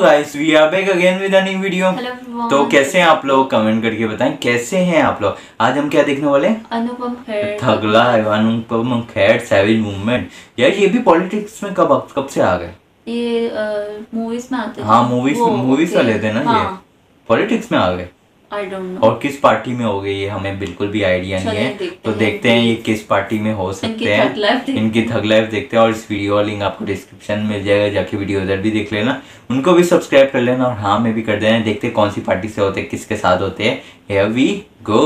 Guys, we are back again with a new video. तो कैसे हैं आप लोग, कमेंट करके बताएं कैसे हैं आप लोग। आज हम क्या देखने वाले हैं? अनुपम खेर। Anupam Kher savage movement. यार ये भी पॉलिटिक्स में कब से आ गए? ये मूवीज में आते थे। हाँ, मूवीज वाले थे ना। हाँ। ये पॉलिटिक्स में आ गए। I don't know. और किस पार्टी में हो गए ये हमें बिल्कुल भी आइडिया नहीं है। तो देखते हैं ये किस पार्टी में हो सकते हैं। इनकी थग लाइफ देखते हैं। और इस वीडियो का लिंक आपको डिस्क्रिप्शन में मिल जाएगा, जाके वीडियो उधर भी देख लेना, उनको भी सब्सक्राइब कर लेना और हाँ मैं भी कर देना। देखते हैं कौन सी पार्टी से होते हैं, किसके साथ होते हैं। Here we go.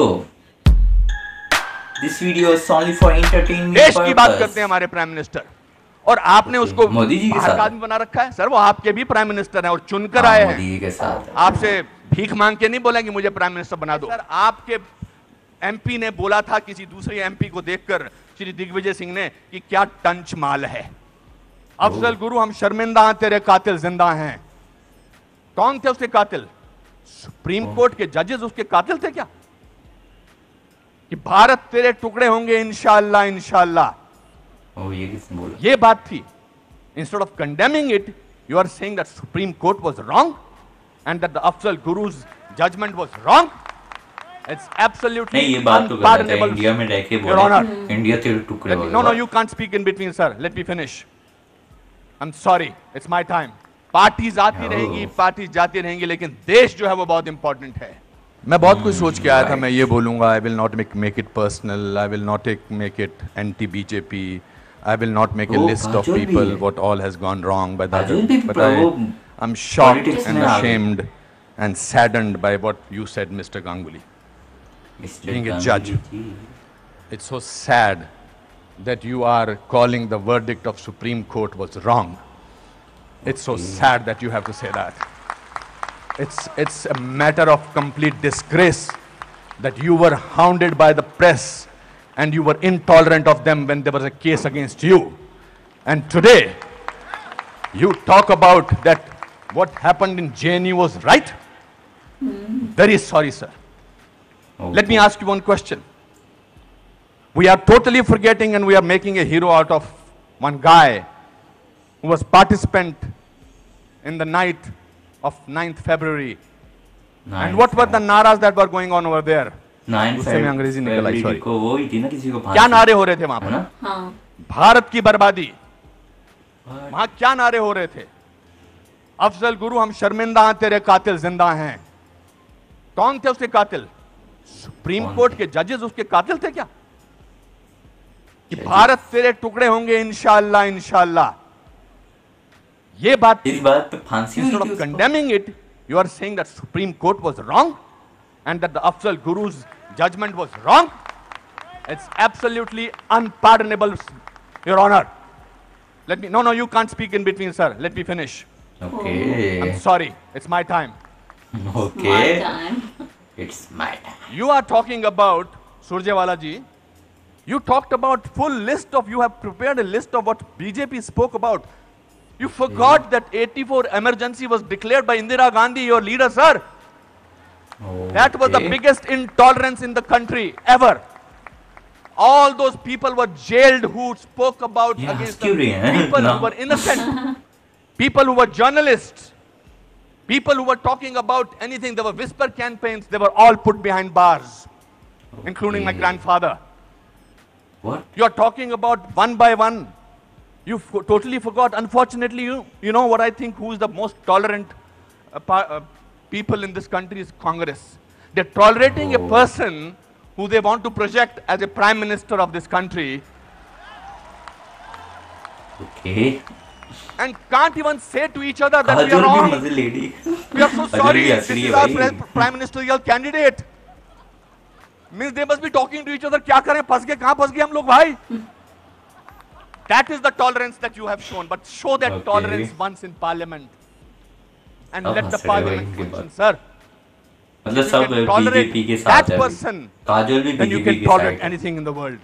This video is only for entertainment. देश की बात करते हैं हमारे प्राइम मिनिस्टर, और आपने उसको मोदी जी के साथ आदमी बना रखा है। सर वो आपके भी प्राइम मिनिस्टर हैं और चुनकर आए हैं। मोदी जी के साथ आपसे भीख मांग के नहीं बोला कि मुझे प्राइम मिनिस्टर बना दो। सर आपके एमपी ने बोला था किसी दूसरे एमपी को देखकर, श्री दिग्विजय सिंह ने, कि क्या टंच माल है। अफजल गुरु हम शर्मिंदा हैं, तेरे कातिल जिंदा हैं। कौन थे उसके कातिल? सुप्रीम कोर्ट के जजेस उसके कातिल थे क्या? कि भारत तेरे टुकड़े होंगे इंशाअल्लाह इंशाअल्लाह। ये किसने बोला? ये बात थी। Instead of condemning it, you are saying that supreme court was wrong and that the Afzal Guru's judgment was wrong. It's absolutely नहीं, ये बात तो गलत है। इंडिया में रह के बोले इंडिया तेरे टुकड़े हो गए। No, you can't speak in between, sir. Let me finish. I'm sorry. It's my time. Parties आती रहेंगी, पार्टीज जाती रहेंगी, लेकिन देश जो है वो बहुत इंपॉर्टेंट है। मैं बहुत कुछ सोच के आया था। मैं ये बोलूंगा, I will not make it personal. I will not make it anti-BJP. I will not make a list of people what all has gone wrong by the other. But I'm shocked and ashamed and saddened by what you said, Mr. Ganguly. Being a judge, it's so sad that you are calling the verdict of Supreme Court was wrong. It's so sad that you have to say that. It's a matter of complete disgrace that you were hounded by the press and you were intolerant of them when there was a case against you. And today, you talk about that what happened in JNU was right? Very sorry, sir. Let me ask you one question. We are totally forgetting and we are making a hero out of one guy who was participant in the night of 9th February. And what were the naras that were going on over there? 9th में अंग्रेजी निकल आई, sorry. को वो ही थी ना, किसी को क्या नारे हो रहे थे वहां पर? हाँ। भारत की बर्बादी। वहां क्या नारे हो रहे थे? अफजल गुरु हम शर्मिंदा हैं, तेरे कातिल जिंदा हैं। कौन थे उसके कातिल? सुप्रीम कोर्ट के जजेस उसके कातिल थे क्या? कि भारत तेरे टुकड़े होंगे इंशाअल्लाह इंशाअल्लाह। ये बात, इस बात पे फांसी हुई थी उसको। Condemning it, you are saying that supreme court was wrong and that the Afzal Guru's judgment was wrong. It's absolutely unpardonable, Your Honor. Let me. No, you can't speak in between, sir. Let me finish. Okay. I'm sorry. It's my time. Okay. My time. It's my time. You are talking about Surjewala ji. You talked about full list of. You have prepared a list of what BJP spoke about. You forgot that 84 emergency was declared by Indira Gandhi, your leader, sir. That was the biggest intolerance in the country ever. All those people were jailed who spoke about against the people who were innocent. People who were journalists, people who were talking about anything. There were whisper campaigns. They were all put behind bars, including my grandfather. What? You are talking about one by one. You totally forgot. Unfortunately, you know what I think, who is the most tolerant people in this country is Congress. They're tolerating a person who they want to project as a prime minister of this country. Okay. And can't even say to each other that we are wrong. We are so sorry. This is our prime ministerial candidate. Means they must be talking to each other. क्या करें? फंस गए, कहाँ फंस गए हम लोग भाई? That is the tolerance that you have shown. But show that tolerance once in parliament. And let the parliament function, sir. मतलब सब बीजेपी के साथ that person, काजल भी then you can tolerate anything in the world.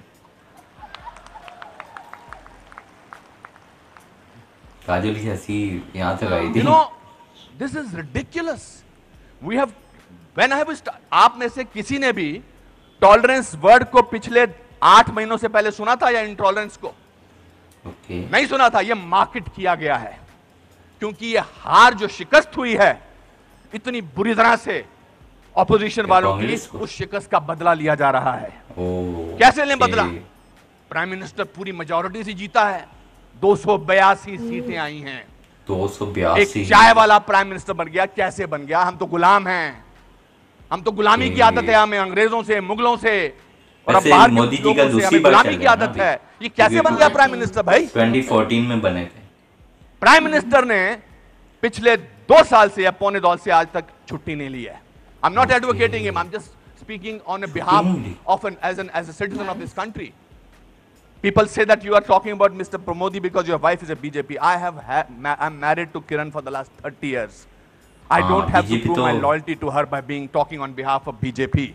काजल की हंसी यहाँ तक आई थी। You know, this is ridiculous. We have, when I was, आप में से किसी ने भी टॉलरेंस वर्ड को पिछले 8 महीनों से पहले सुना था या इंटॉलरेंस को? नहीं सुना था। ये मार्केट किया गया है क्योंकि ये हार जो शिकस्त हुई है इतनी बुरी तरह से ऑपोजिशन वालों की, उस शिकस्त का बदला लिया जा रहा है। कैसे लें बदला? प्राइम मिनिस्टर पूरी मेजॉरिटी से जीता है, 282 सीटें आई हैं, 282। एक चाय वाला प्राइम मिनिस्टर बन गया। कैसे बन गया? हम तो गुलाम हैं, हम तो गुलामी की आदत है हमें, अंग्रेजों से, मुगलों से और अब बाहर मोदी जी का दूसरी गुलामी की आदत है। ये कैसे बन गया प्राइम मिनिस्टर भाई? 2014 में बने थे। प्राइम मिनिस्टर ने पिछले 2 साल से या पौने 2 से आज तक छुट्टी नहीं ली है। I am not advocating him, I am just speaking on a behalf of an as a citizen of this country. People say that you are talking about Mr. Pramodi because your wife is a BJP. I'm married to Kiran for the last 30 years. I don't have to prove my loyalty to her by talking on behalf of BJP.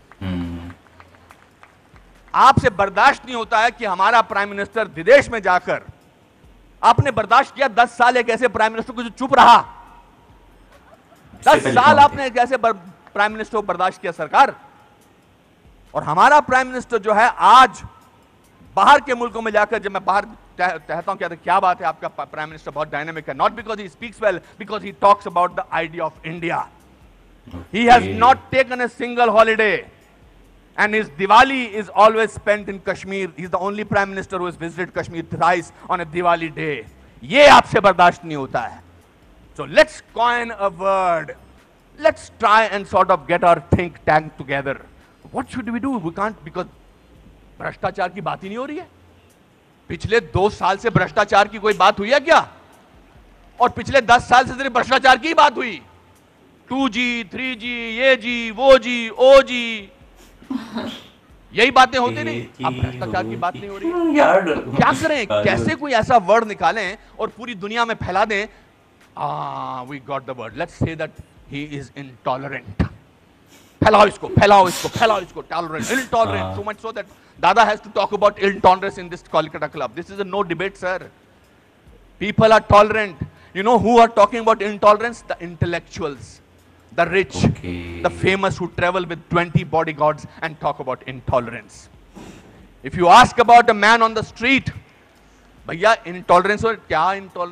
आपसे बर्दाश्त नहीं होता है कि हमारा prime minister विदेश में जाकर, आपने बर्दाश्त किया 10 साल एक ऐसे प्राइम मिनिस्टर को जो चुप रहा। 10 साल आपने एक ऐसे प्राइम मिनिस्टर को बर्दाश्त किया सरकार, और हमारा प्राइम मिनिस्टर जो है आज बाहर के मुल्कों में जाकर, जब मैं बाहर कहता हूं क्या बात है आपका प्राइम मिनिस्टर बहुत डायनामिक है, not because he speaks well, because he talks about the idea of India. He has not taken a single holiday and his Diwali is always spent in Kashmir. He is the only prime minister who has visited Kashmir thrice on a Diwali day. ये आपसे बर्दाश्त नहीं होता है। So let's coin a word, let's try and sort of get our think tank together. What should we do? We can't, because भ्रष्टाचार की बात ही नहीं हो रही है। पिछले 2 साल से भ्रष्टाचार की कोई बात हुई है क्या? और पिछले 10 साल से सिर्फ भ्रष्टाचार की बात हुई। 2G, 3G, ये जी, वो जी, ओ जी, यही बातें होती नहीं। अब भ्रष्टाचार की बात नहीं हो रही है यार। क्या करें? कैसे कोई ऐसा वर्ड निकालें और पूरी दुनिया में फैला दें? We got the word, let's say that he is intolerant. फैलाओ इसको, फैलाओ इसको, फैलाओ इसको, tolerant, intolerant, so much so that Dada has to talk about intolerance in this Kolkata club. This is a no debate, sir. People are tolerant. You know who are talking about intolerance? The intellectuals, the rich, the famous who travel with 20 bodyguards and talk about intolerance. If you ask about a man on the street, भैया intolerance और क्या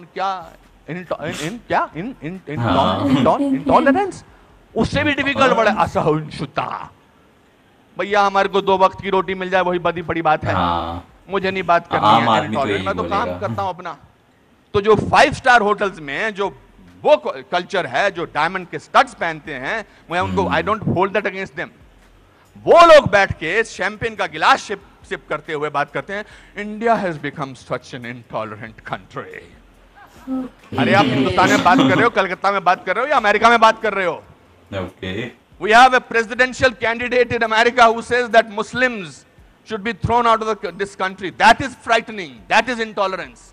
intolerance? उससे भी difficult word है असहिष्णुता। भैया हमारे को 2 वक्त की रोटी मिल जाए वही बड़ी बात है। मुझे नहीं बात करनी है, मैं तो काम करता हूं अपना। तो जो 5 स्टार होटल्स में जो वो कल्चर है, जो डायमंड के स्टड्स पहनते हैं, मैं उनको I don't hold that against them. वो लोग बैठ के शैंपेन का गिलास सिप करते हुए बात करते हैं, India has become such an intolerant country. अरे आप हिंदुस्तान में बात कर रहे हो, कलकत्ता में बात कर रहे हो या अमेरिका में बात कर रहे हो? Okay. We have a presidential candidate in America who says that Muslims should be thrown out of this country. That is frightening. That is intolerance.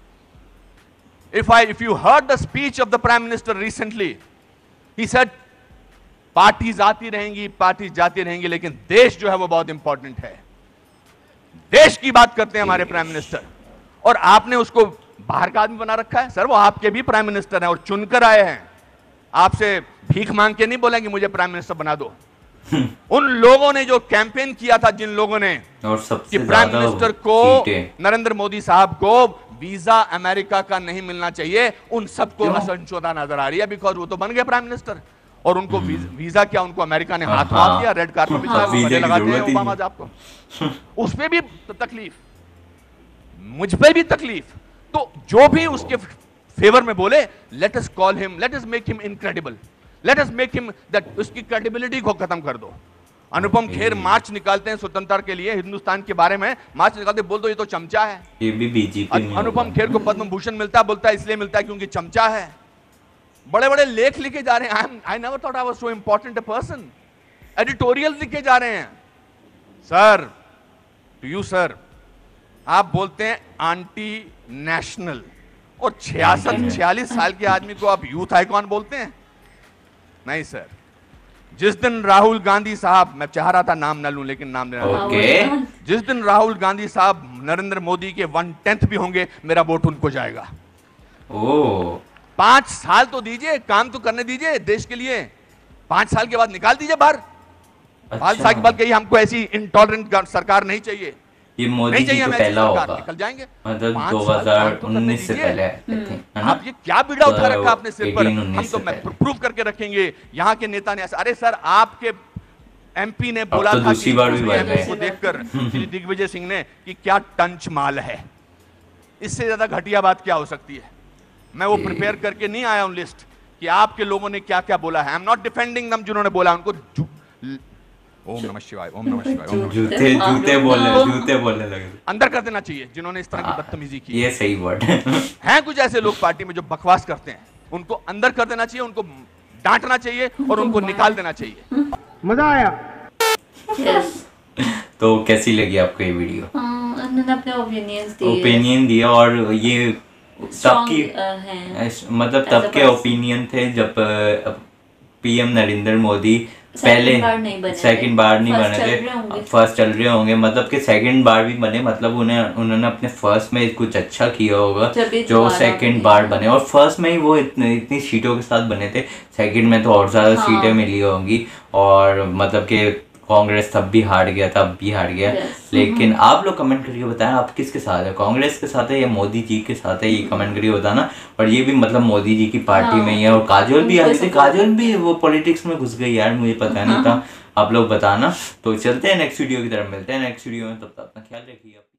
If you heard the speech of the Prime Minister recently, he said, parties आती रहेंगी, parties जाती रहेंगी, लेकिन देश जो है वो बहुत इंपॉर्टेंट है। देश की बात करते हैं हमारे प्राइम मिनिस्टर, और आपने उसको बाहर का आदमी बना रखा है। सर वो आपके भी प्राइम मिनिस्टर हैं और चुनकर आए हैं, आपसे भीख मांग के नहीं बोलेंगे मुझे प्राइम मिनिस्टर बना दो। उन लोगों ने जो कैंपेन किया था, जिन लोगों ने कि प्राइम मिनिस्टर को, नरेंद्र मोदी साहब को वीजा अमेरिका का नहीं मिलना चाहिए, उन सबको असहिष्णुता नजर आ रही है, बिकॉज वो तो बन गए प्राइम मिनिस्टर। और उनको वीजा क्या, उनको अमेरिका ने हाथ मार दिया, रेड कार्पेट लगाते हैं ओबामा साहब को, उस पर भी तकलीफ, मुझ पे भी तकलीफ। तो जो भी उसके फेवर में बोले, let us call him, let us make him incredible, let us make him that, उसकी क्रेडिबिलिटी को खत्म कर दो। अनुपम खेर मार्च निकालते हैं स्वतंत्रता के लिए, हिंदुस्तान के बारे में मार्च निकालते, बोल दो ये तो चमचा है। ये भी बीजेपी। अनुपम खेर को पद्म भूषण मिलता है, बोलता है इसलिए मिलता है क्योंकि चमचा है। बड़े बड़े लेख लिखे जा रहे हैं, I never thought I was so important a person. Editorial लिखे जा रहे हैं। सर, टू यू सर, आप बोलते हैं आंटी नेशनल, और 46 साल के आदमी को आप यूथ आइकॉन बोलते हैं? नहीं सर। जिस दिन राहुल गांधी साहब, मैं चाह रहा था नाम न लूं लेकिन नाम लेना, जिस दिन राहुल गांधी साहब नरेंद्र मोदी के 1/10 भी होंगे, मेरा वोट उनको जाएगा। 5 साल तो दीजिए, काम तो करने दीजिए देश के लिए। 5 साल के बाद निकाल दीजिए बाहर। 5 साल के बाद कहिए हमको ऐसी इंटॉलरेंट सरकार नहीं चाहिए। ये मोदी नहीं जी चाहिए तो हमें पहला ऐसी सरकार, होगा, निकल जाएंगे। मतलब 5 साल काम तो करने 2019 से दीजिए। पहले आए थे, है ना? आप ये क्या बीड़ा उठा तो रखा अपने सिर पर? 18-19 हम तो से मैं पहले। प्रूव करके रखेंगे यहाँ के नेता ने ऐसा। अरे सर, आपके एमपी ने अब बोला तो था दूसरी कि बार भी दूसरी बन एमपी गए। को देखकर श्री दिग्विजय सिंह ने कि क्या टंच माल है। इससे ज्यादा घटिया बात क्या हो सकती है? मैं वो प्रिपेयर करके नहीं आया हूं लिस्ट कि आपके लोगों ने क्या क्या बोला है। आई एम नॉट डिफेंडिंग दम, जिन्होंने बोला उनको ओम नमः शिवाय, ओम नमः शिवाय, ओम नमः शिवाय। जूते बोलने लगे। अंदर कर देना चाहिए जिन्होंने इस तरह की बदतमीजी की। ये सही वर्ड हैं कुछ ऐसे लोग पार्टी में जो बकवास करते हैं, उनको अंदर कर देना चाहिए, उनको डांटना चाहिए और उनको निकाल देना चाहिए। मजा आया। Yes. तो कैसी लगी आपको ये वीडियो? उन्होंने अपने ओपिनियंस दिए, ओपिनियन दिया, और ये Strong, सबकी हैं मतलब as a तब के person. ओपिनियन थे जब पीएम नरेंद्र मोदी पहले सेकंड बार नहीं बने सेकंड बार नहीं First बने चल थे, रहे होंगे। फर्स्ट चल रहे होंगे, मतलब कि सेकंड बार भी बने, मतलब उन्होंने अपने फर्स्ट में कुछ अच्छा किया होगा तभी जो दोबारा सेकंड बने। बार बने। और फर्स्ट में ही वो इतनी सीटों के साथ बने थे, सेकंड में तो और ज्यादा हाँ। सीटें मिली होंगी। और मतलब कि कांग्रेस तब भी हार गया, तब भी हार गया। Yes. लेकिन आप लोग कमेंट करके बताएं आप किसके साथ है, कांग्रेस के साथ है या मोदी जी के साथ है, ये कमेंट करके बताना। और ये भी मतलब मोदी जी की पार्टी हाँ। में ही है, और काजोल भी आ उनको गई थी, support काजोल भी वो पॉलिटिक्स में घुस गई यार, मुझे पता नहीं था। आप लोग बताना। तो चलते हैं नेक्स्ट वीडियो की तरफ, मिलते हैं नेक्स्ट वीडियो में, तब तक अपना ख्याल रखिए।